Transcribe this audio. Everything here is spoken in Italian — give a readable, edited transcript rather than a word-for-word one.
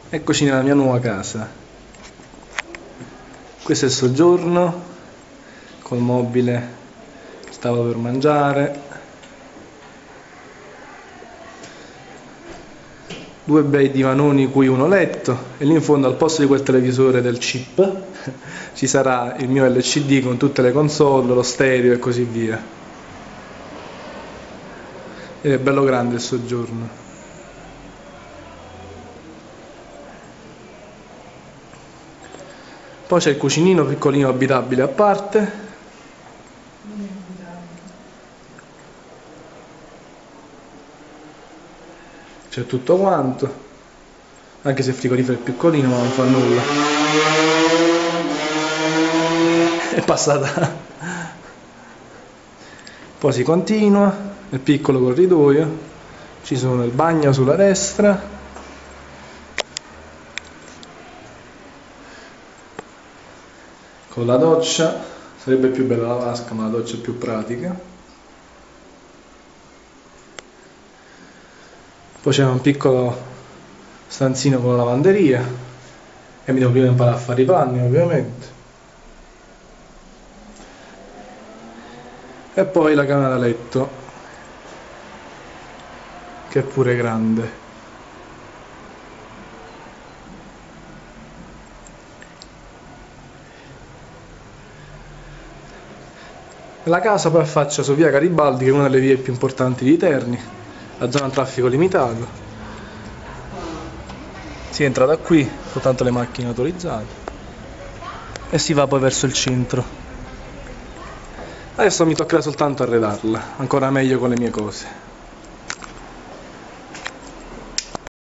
Eccoci nella mia nuova casa. Questo è il soggiorno, col mobile che stavo per mangiare. Due bei divanoni cui uno letto, e lì in fondo al posto di quel televisore del chip ci sarà il mio LCD con tutte le console, lo stereo e così via. Ed è bello grande il soggiorno. Poi c'è il cucinino piccolino abitabile a parte. C'è tutto quanto, anche se il frigorifero è piccolino, ma non fa nulla. È passata. Poi si continua, nel piccolo corridoio, ci sono il bagno sulla destra, con la doccia. Sarebbe più bella la vasca, ma la doccia è più pratica. Poi c'è un piccolo stanzino con la lavanderia, e mi devo prima imparare a fare i panni, ovviamente. E poi la camera da letto, che è pure grande. La casa poi affaccia su via Garibaldi, che è una delle vie più importanti di Terni, la zona a traffico limitato. Si entra da qui, soltanto le macchine autorizzate, e si va poi verso il centro. Adesso mi toccherà soltanto arredarla, ancora meglio con le mie cose.